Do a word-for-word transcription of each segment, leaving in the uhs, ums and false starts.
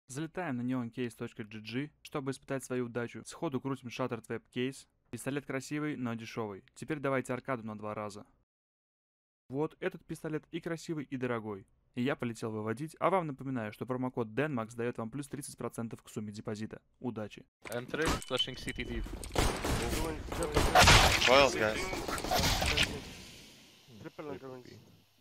Залетаем на neoncase.gg, чтобы испытать свою удачу. Сходу крутим Shattered Web Case. Пистолет красивый, но дешевый. Теперь давайте аркаду на два раза. Вот этот пистолет и красивый, и дорогой. И я полетел выводить, а вам напоминаю, что промокод DENMAX дает вам плюс тридцать процентов к сумме депозита. Удачи! Entry, flashing C T D. Coils, guys. Triple and ruins.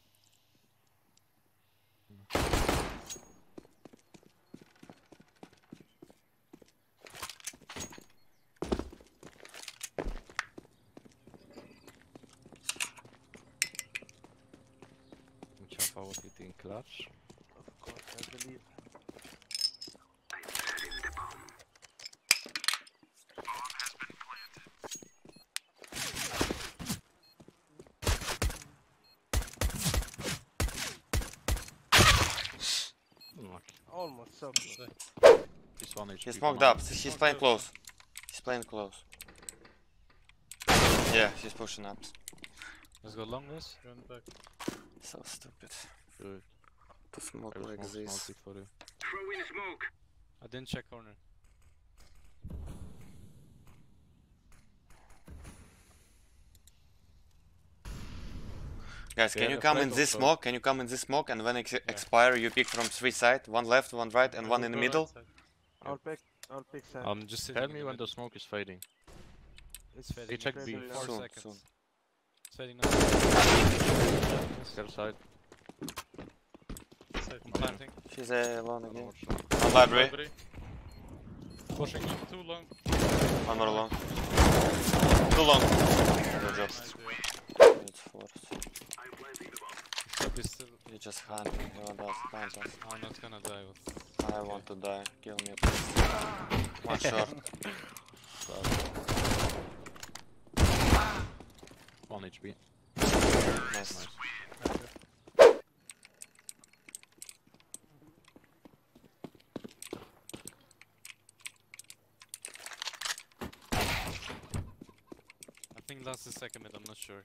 Muchafa was hitting clutch. Of course, I believe. Unlucky. Almost so close. This one H P. He smoked up. He's playing close. He's playing close. Yeah, he's pushing up. Let's go long this. Run back. So stupid. Good. To smoke I will like smoke, this. smoke it for you. Throw in smoke. I didn't check corner. Guys, can Yeah, you the come in flag this also. smoke? Can you come in this smoke? And when ex expire, you pick from three sides. One left, one right, and I one will in the go middle. right side. I'll pick. I'll pick side. Um, just tell me when the smoke is fading. It's They check B. fading now. Four Soon, seconds. soon. It's fading now. Scare side. Side. I'm planting. She's uh, alone I don't know again. what's wrong. One library. Library. Pushing. Too long. One more long. Too long. Good job. Nice, yeah. Good force. Stop is still. You just hunting. He wants us. Hunt us. I'm not gonna die with. I want to die. Kill me, please. One shot. One H P. Nice. I think last is second mid, I'm not sure.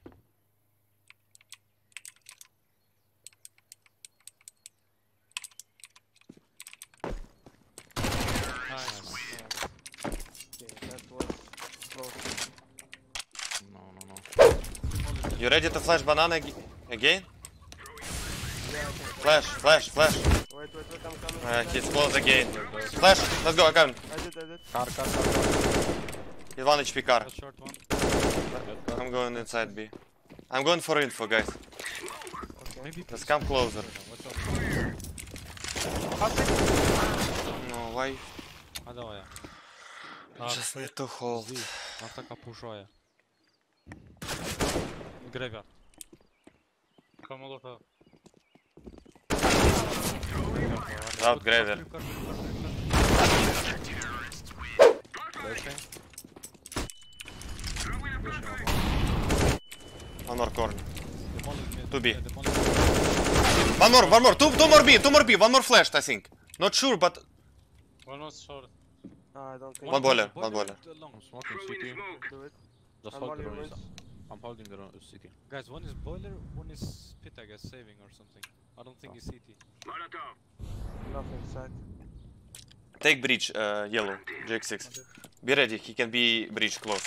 Nice. Okay, that was close. No, no, no. You ready to flash banana ag again? Yeah, I think. Flash, flash, flash. Wait, wait, wait, I'm coming. Uh, he's close again. Flash, let's go, I got him. I did, I did. Car, car, car, car. He's one H P car. That's short one. I'm going inside B. I'm going for info, guys. Okay. Maybe Let's come closer. What's up? No, why? А давай. Just need to hold. Она така пужая. Грейвер. Come Molotov. Out Graver. One more corner. Two B. One more, one more. Two, two more B, two more B. One more flashed, I think. Not sure, but One was short. No, I don't think. One boiler, one boiler. Long. Smoking city. Do it. Just I'm hold the holding ruins. ruins. I'm holding the ru- city. Guys, one is boiler, one is pit, I guess, saving or something. I don't think it's C T. Nothing side. take bridge, uh, yellow, J X six. Be ready, he can be bridge close.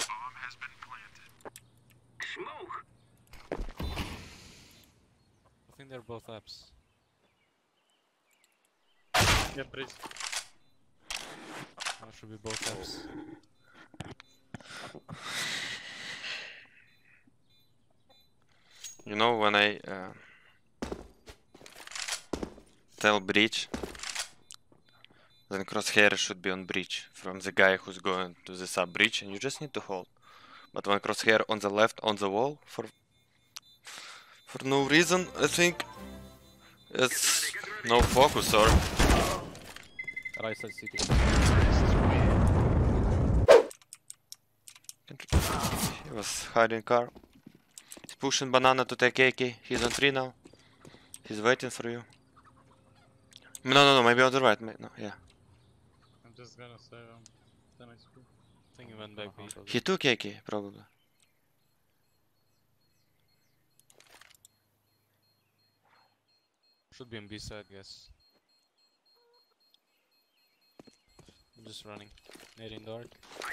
I think they're both apps. Yeah, bridge. That should be both apps. You know, when I uh, tell bridge, then crosshair should be on bridge from the guy who's going to the sub bridge, and you just need to hold. But when crosshair on the left on the wall for for no reason, I think it's no focus or Right side city. he was hiding car. He's pushing banana to take A K. He's on three now. He's waiting for you. No, no, no. Maybe on the right. may- No, yeah. I'm just gonna say um, ten H P. I think he went back B. He took A K probably. Should be on B side, guess. just running. Nade in dark.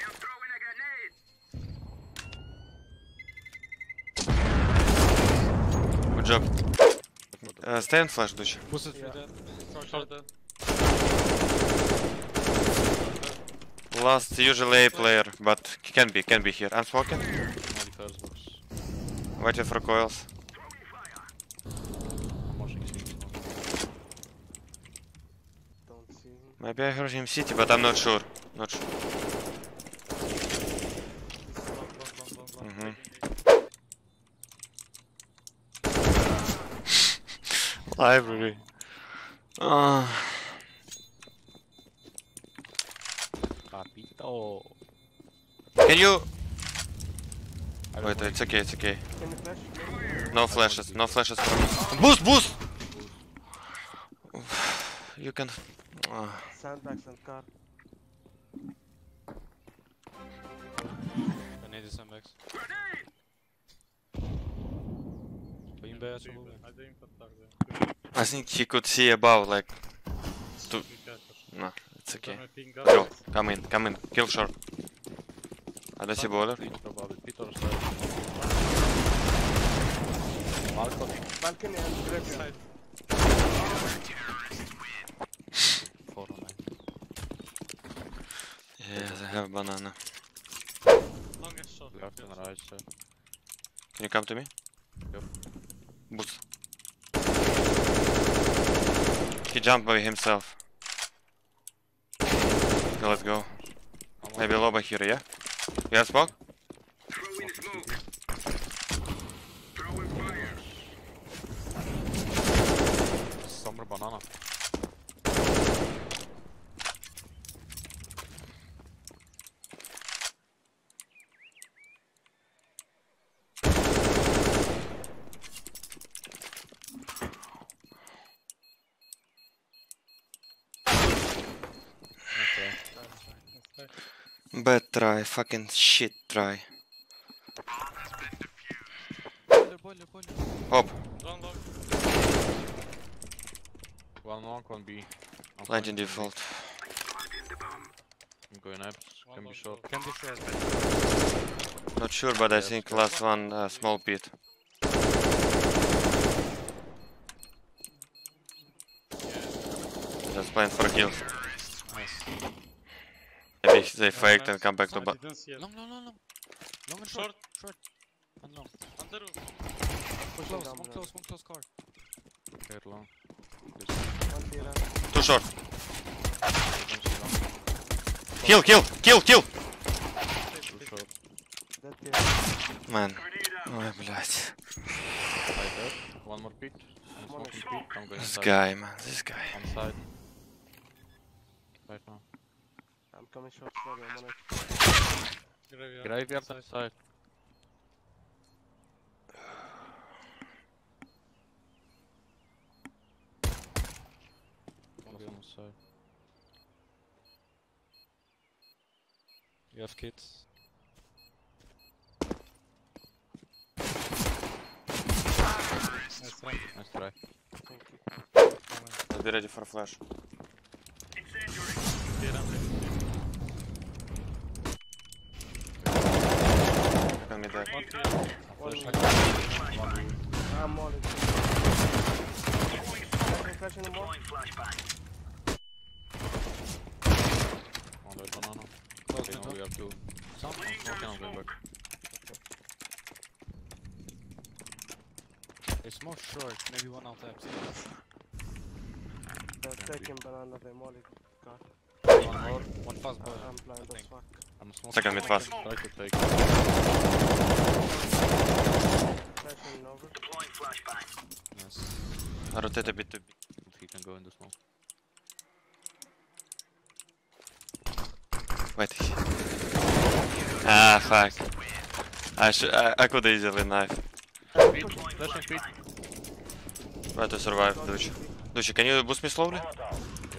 Good job. Uh, stay on flash, Ducha. Push it Yeah. through that. Short, short dead. Last usually A player, but can be, can be here. I'm smoking. Molly first box. Waiting for coils. I'm watching C. Don't see him. Maybe I heard him city, but I'm not sure. Not sure. Long, long, long, long, long. Mhm. Taking Library. Ah. Papito. Can you? I don't Wait, know. it's okay, it's okay. Can you flash? No flashes, no flashes. Boost, boost! You can. Ah. Sandbags and car. I need some X. Beam B, B, absolutely. I didn't put target. I think he could see above, like. Two. You catch us. No, it's okay. Then I think Go, guys- come in, come in. Kill short. I don't see boiler. Pit probably. Pit or side. Balcony. Balcony and graveyard. Four on nine. Yes, I have banana. Longest shot. Left and right side. Can you come to me? Yep. Boost. He jumped by himself. Okay, let's go. I'm Maybe Loba here, yeah? You have smoke? Summer banana. Okay. Bad try, fucking shit try. Boiler, boiler, boiler. Hop, Long, long. One long, one B. I'm legend flying default. I'm going up. One Can be long short. short. Can be short. Not sure, but I Yes, think yes. last one uh, small pit. Just playing for kills. Nice. Maybe they Yeah, faked nice. and come back to I ba- didn't see it. Long, long, long, long. Long and short. Short. And long. Under roof. One Pushing close, down one below. close, one close car. Okay, long. One T ramp. Too short. Don't see long. Kill, kill, kill, kill! Too short. That T ramp. Man. Ой, блядь. Side up. One more pit. I'm One smoking is- pit. I'm going This side. guy, man, this guy. On side. Right now. I'm coming short slowly. I'm on it. Graveyard. Graveyard Side. and side. One on the side. You have kids. Nice try. Nice try. Thank you. Be ready for flash. B ramp. Can be there. One T ramp. One Flash. One I'm on it. Flashing, flashing more. on the banana. Close Okay, now window. we have two. Some. I'm smoking, I'm going back. It's more short, maybe one out there. They're taking banana. They molly car. One more, one fast Uh, boiler. I'm blind I as think. fuck. I'm smoking. Second mid fast. Try to take. Flashing over. Yes. Rotate a bit to bit. He can go in the smoke. Wait. Ah, fuck. I should. I, I could easily knife. Pit, flashing pit. Try to survive, Duchi. Duchi, can you boost me slowly? Yeah.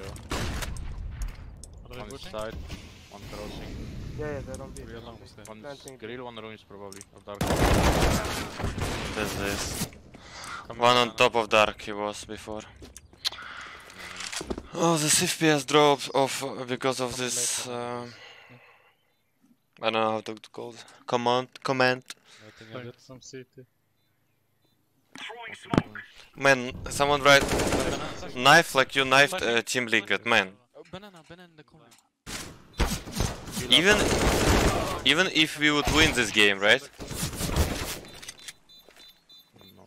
Are they One is pushing? side, one crossing. Yeah, yeah, they're on B. Real they're on long B. stay. One is Planting. grill, one ruins probably. Or dark. There's this. Come One on banana. top of dark he was before. Oh, the F P S dropped off uh, because of this. Uh, I don't know how to call it. Command, command. Waiting Flank edit. from C T. Man, someone write knife like you knifed uh, Team Liquid. Man, Oh, banana, banana in the corner. even even if we would win this game, right? No.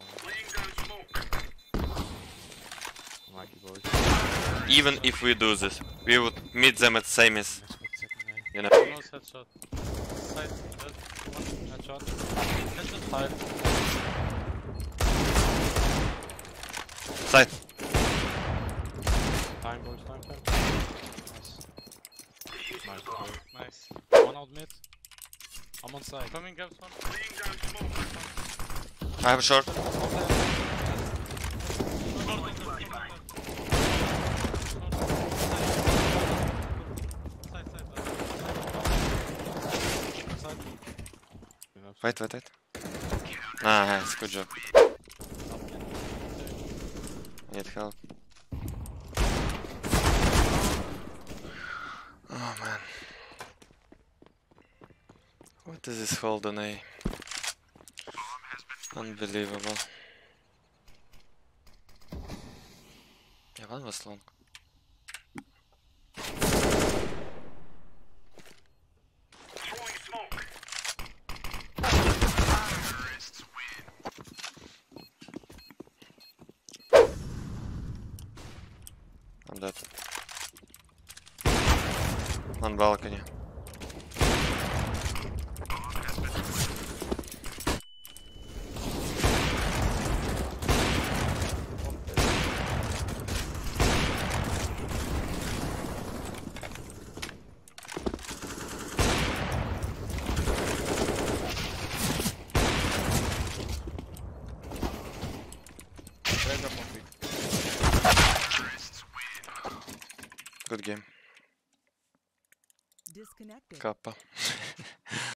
Lucky boys. Even if we do this, we would meet them at semis. Expect second guy. You know. One was headshot. Side, dead. One Headshot. headshot. Side. Side. Time boys, time, time. Nice. Nice. boy. Nice. One out mid. I'm on side. Coming gaps one. I have a short. Side, side, Side. Wait, wait, wait. Nice, good job. Need help. Oh man. What is this hold on A? Unbelievable. Yeah, one was long. I'm dead. On balcony. Good game. Disconnected. Kappa.